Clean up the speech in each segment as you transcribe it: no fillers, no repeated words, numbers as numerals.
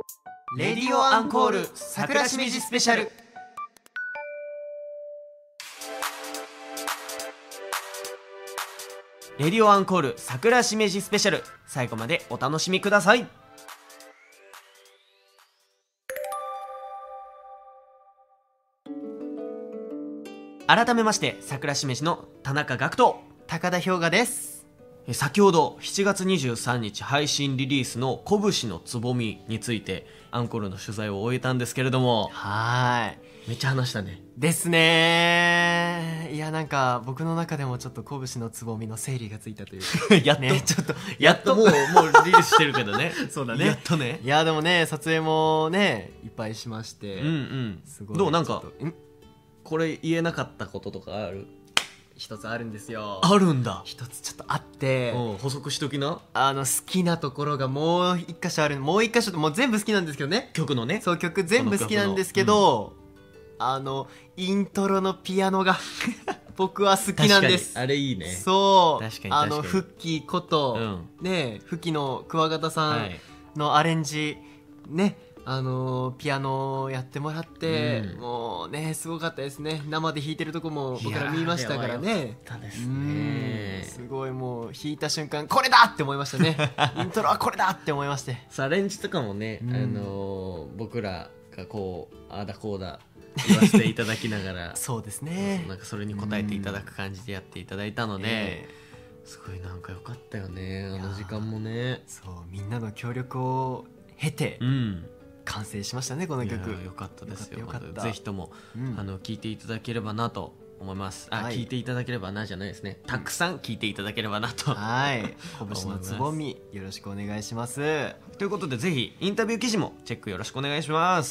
レディオアンコール桜しめじスペシャル。レディオアンコール桜しめじスペシャル、最後までお楽しみください。改めまして桜しめじの田中学人、 高田氷河です。 先ほど7月23日配信リリースの拳のつぼみについてアンコールの取材を終えたんですけれども、めっちゃ話したね。 ですね。いや、なんか僕の中でもちょっと拳のつぼみの整理がついたというかやっと、 ね、ちょっとやっともうリリースしてるけどねそうだね、 やっとね。 いやでもね、撮影もねいっぱいしまして、すごい。 どう、なんかこれ言えなかったこととかある？ 一つあるんですよ。 あるんだ。 一つちょっとあって、 補足しときな。 好きなところがもう一箇所ある。もう一箇所って、もう全部好きなんですけどね。 曲のね。 そう、曲全部好きなんですけど、イントロのピアノが僕は好きなんです。 あれいいね。 そう、 確かにフッキーこと、ね、フッキーの桑形さんのアレンジね、ピアノをやってもらって、もうね、すごかったですね。生で弾いてるとこも僕ら見ましたからね。すごい、もう弾いた瞬間これだって思いましたねイントロはこれだって思いまして。 アレンジとかもね、僕らがこうああだこうだ言わせていただきながらそうですね、 なんかそれに応えていただく感じでやっていただいたので、すごいなんか良かったよね、あの時間もね。 そう、みんなの協力を経て、完成しましたね、この曲。 良かったですよ。 よかった。 ぜひとも、聴いていただければなと思います。聴いていただければなじゃないですね、たくさん聴いていただければなと。 拳のつぼみ、よろしくお願いします。 ということで、ぜひインタビュー記事もチェックよろしくお願いします。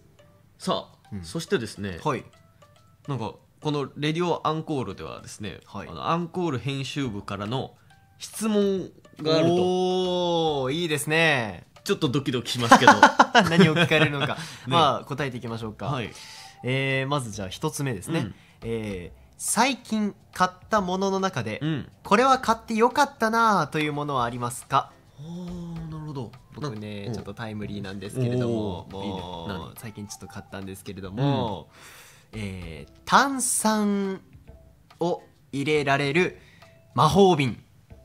さあ、そしてですね、なんかこのレディオアンコールではですね、アンコール編集部からの質問があると。 おー、いいですね。 ちょっとドキドキしますけど何を聞かれるのかまあ答えていきましょうか。まずじゃあ一つ目ですね。最近買ったものの中で、これは買ってよかったなというものはありますか？ なるほど。 僕ね、ちょっとタイムリーなんですけれども、もう最近ちょっと買ったんですけれども、炭酸を入れられる魔法瓶、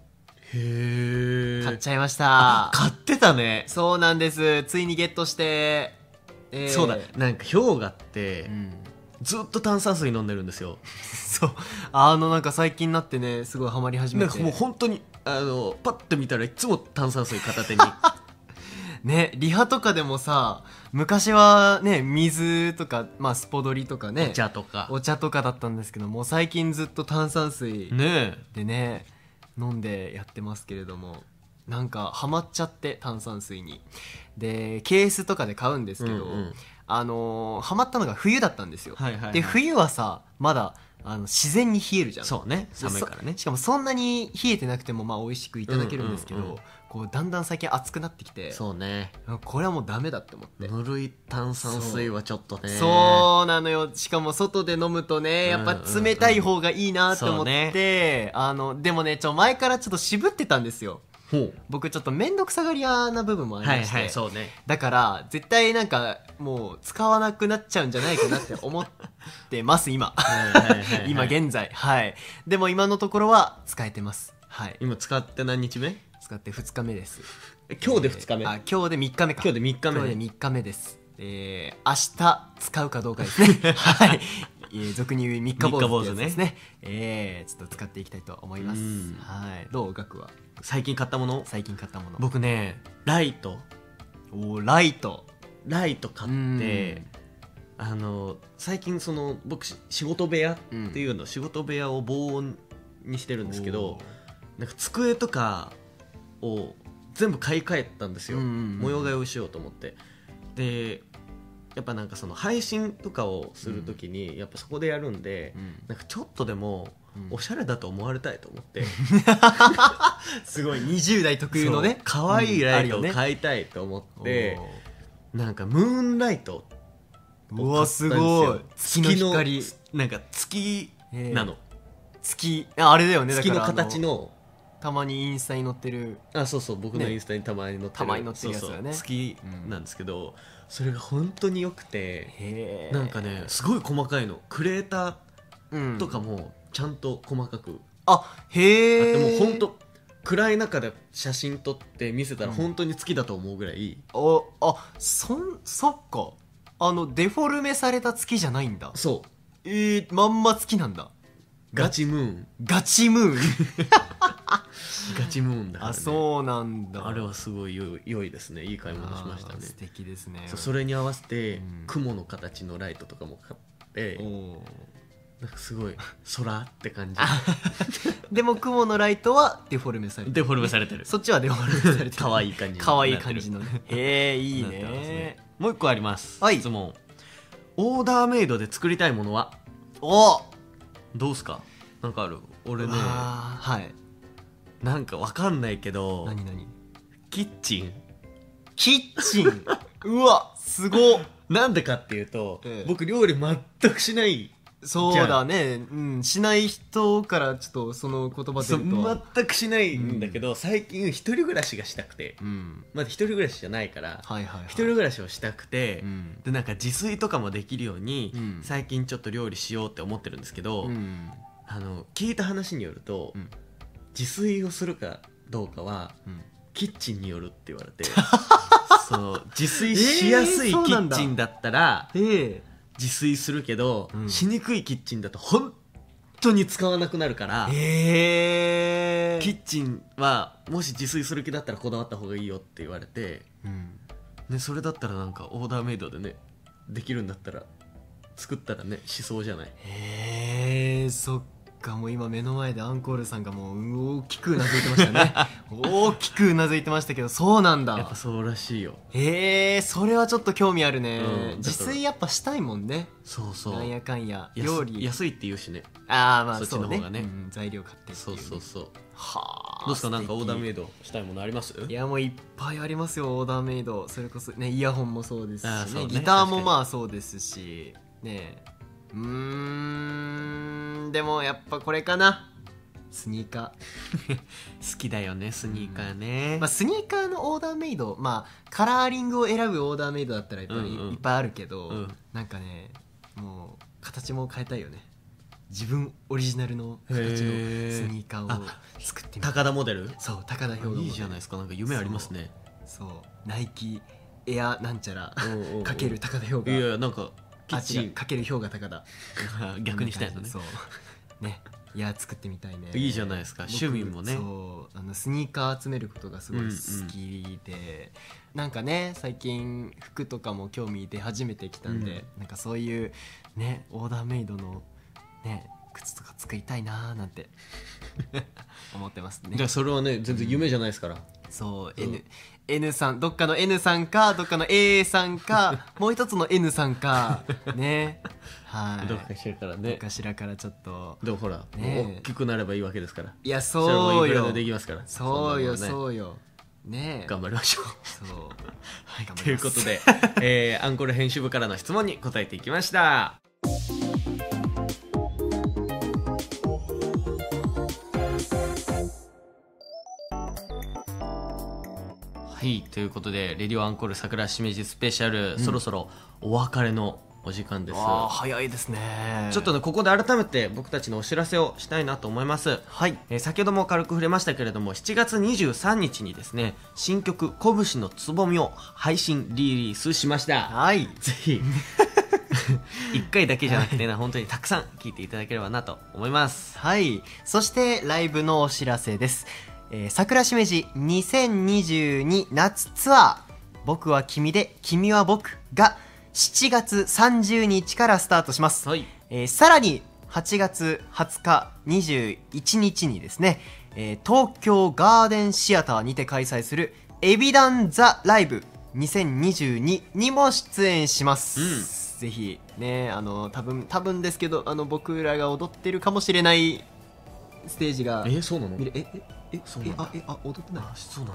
買っちゃいました。 買ってたね。 そうなんです、ついにゲットして、 そうだ、なんか氷河って、ずっと炭酸水飲んでるんですよそう、なんか最近になってね、すごいハマり始めて、 なんかもう本当にパッと見たらいつも炭酸水片手にね、リハとかでもさ、昔はね、水とか、まあスポドリとかね、お茶とかだったんですけども、最近ずっと炭酸水でね、飲んでやってますけれども、なんかハマっちゃって、炭酸水に。でケースとかで買うんですけど、ハマったのが冬だったんですよ。で冬はさ、まだ自然に冷えるじゃん。 そうね、寒いからね。 しかもそんなに冷えてなくてもまあ美味しくいただけるんですけど、こうだんだん最近暑くなってきて、 そうね、 これはもうダメだって思って。 ぬるい炭酸水はちょっとね。 そうなのよ。しかも外で飲むとね、やっぱ冷たい方がいいなって思って、でもね、前からちょっと渋ってたんですよ。僕ちょっと面倒くさがり屋な部分もありまして、だから絶対なんかもう使わなくなっちゃうんじゃないかなって思ってます今今現在。でも今のところは使えてます。 今使って何日目？ 使って2日目です。 今日で2日目？ 今日で3日目か。 今日で3日目。 今日で3日目です。明日使うかどうかですね俗に言う三日坊主ですね。ちょっと使っていきたいと思います。どう？額は最近買ったもの？僕ね、ライト買って、最近僕仕事部屋っていうの、仕事部屋を防音にしてるんですけど、なんか机とかを全部買い替えたんですよ、模様替えをしようと思って。でやっぱなんか配信とかをするときにやっぱそこでやるんで、なんかちょっとでもおしゃれだと思われたいと思って、 すごい20代特有のね、 可愛いライトを買いたいと思って、なんかムーンライトを買ったんですよ。 月の光、 なんか月なの、 月、あれだよね、 月の形のたまにインスタに載ってる。 あ、そうそう、僕のインスタにたまに載ってる、 たまに載ってるやつだね。 好きなんですけど、それが本当によくて、なんかねすごい細かいの、クレーターとかもちゃんと細かく、 へえ、もう本当暗い中で写真撮って見せたら本当に月だと思うぐらい、 そっか、デフォルメされた月じゃないんだ。 そう、 まんま月なんだ。 ガチムーンガチムーンガチムーンだから、ね、 そうなんだ。 あれはすごい良いですね。いい買い物しましたね。 素敵ですね。 それに合わせて、雲の形のライトとかも買って、なんかすごい空って感じでも雲のライトはデフォルメされてる。 デフォルメされてる。 そっちはデフォルメされてる。 可愛い感じ、 可愛い感じのね。いいね。 もう一個あります、質問。オーダーメイドで作りたいものは？どうすか？なんかある？俺ね、 はい、 なんかわかんないけど、 何キッチンうわ、すごっ。 なんでかっていうと、僕料理全くしない。 そうだね、しない人からちょっとその言葉出ると全くしないんだけど、最近一人暮らしがしたくて、まだ一人暮らしじゃないから、一人暮らしをしたくて、でなんか自炊とかもできるように、最近ちょっと料理しようって思ってるんですけど、聞いた話によると、自炊をするかどうかは、キッチンによるって言われてその自炊しやすいキッチンだったら、自炊するけど、しにくいキッチンだと本当に使わなくなるから、キッチンはもし自炊する気だったらこだわった方がいいよって言われて、ね、それだったらなんかオーダーメイドでねできるんだったら作ったらねしそうじゃない？ そっか。もう今目の前でアンコールさんがもう大きくうなずいてましたね大きくうなずいてましたけど、そうなんだ。 やっぱそうらしいよ。 それはちょっと興味あるね。自炊やっぱしたいもんね。 そうなんやかんや料理安いって言うしね。 まあそっちの方がね、 材料買ってっていう。 そうはあ。どうですか？なんかオーダーメイドしたいものあります？ いやもういっぱいありますよ、オーダーメイド。それこそね、イヤホンもそうですしね、 ね、 ギターもまあそうですしね。でもやっぱこれかな、スニーカー好きだよね、スニーカーね。 スニーカーのオーダーメイド、カラーリングを選ぶオーダーメイドだったらやっぱりいっぱいあるけど、なんかね、もう形も変えたいよね。自分オリジナルの形のスニーカーを作ってみたい。 高田モデル？ そう、高田兵庫モデル。 いいじゃないですか。なんか夢ありますね。 そう、ナイキエアなんちゃらかける高田兵庫。 いやなんかキッチンかける氷河高田逆にしたいのね。 そうね、いや作ってみたいね。 いいじゃないですか。趣味もね。 そうスニーカー集めることがすごい好きで、なんかね最近服とかも興味出始めてきたんで、なんかそういうねオーダーメイドのね靴とか作りたいなーなんて思ってますね。 じゃあそれはね全然夢じゃないですから。 そう、N さん、どっかの N さんかどっかの A さんかもう一つの N さんかね、はい、 どっかしらからね、 どっかしらからちょっと。 でもほら、大きくなればいいわけですから。 いやそうよ、 できますから。 そうよそうよね、 頑張りましょう。 そうはい、ということで、アンコール編集部からの質問に答えていきました。はい、ということでレディオアンコール桜しめじスペシャル、そろそろお別れのお時間です。 早いですね。 ちょっとねここで改めて僕たちのお知らせをしたいなと思います。 はい、 先ほども軽く触れましたけれども、7月23日にですね新曲「拳のつぼみ」を配信リリースしました。 はい、 ぜひ1回だけじゃなくて本当にたくさん聴いていただければなと思います。 はい、そしてライブのお知らせです。桜しめじ2022夏ツアー僕は君で君は僕が7月30日からスタートします。さらに8月20日21日にですね、東京ガーデンシアターにて開催するエビダンザライブ2022にも出演します。ぜひね、多分ですけど僕らが踊ってるかもしれないステージがそうなの？ 踊ってない。 そうなんだ。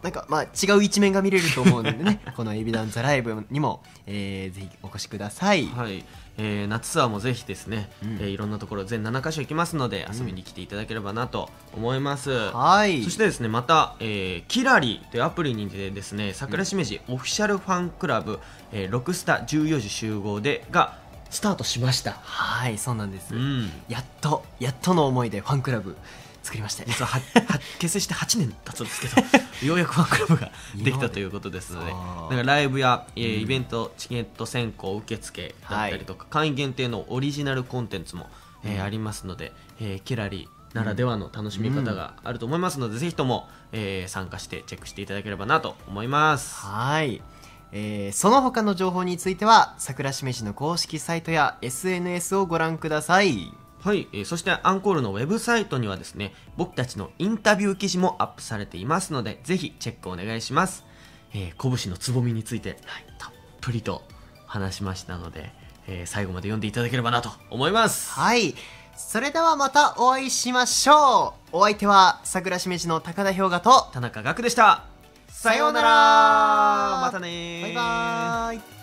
なんかまあ違う一面が見れると思うのでねこのエビダンザライブにも、ぜひお越しください。 はい、夏ツアーもぜひですね、いろんなところ全7カ所行きますので遊びに来ていただければなと思います。 はい。 そしてですねまた、キラリというアプリにてですね桜しめじオフィシャルファンクラブ、ロクスタ14時集合でがスタートしました。 はい、そうなんです、やっとの思いでファンクラブ作りました。 実は結成して8年経つんですけどようやくファンクラブができたということですので、だからライブや、イベントチケット選考受付だったりとか、会員限定のオリジナルコンテンツも、ありますので、キラリならではの楽しみ方があると思いますので、ぜひとも、参加してチェックしていただければなと思います。 はい、その他の情報については桜しめじの公式サイトや SNS をご覧ください。 はい、そしてアンコールのウェブサイトにはですね僕たちのインタビュー記事もアップされていますのでぜひチェックお願いします。拳のつぼみについて、たっぷりと話しましたので、最後まで読んでいただければなと思います。 はい、それではまたお会いしましょう。お相手は桜しめじの高田氷河と田中岳でした。さようなら。またね。 バイバーイ。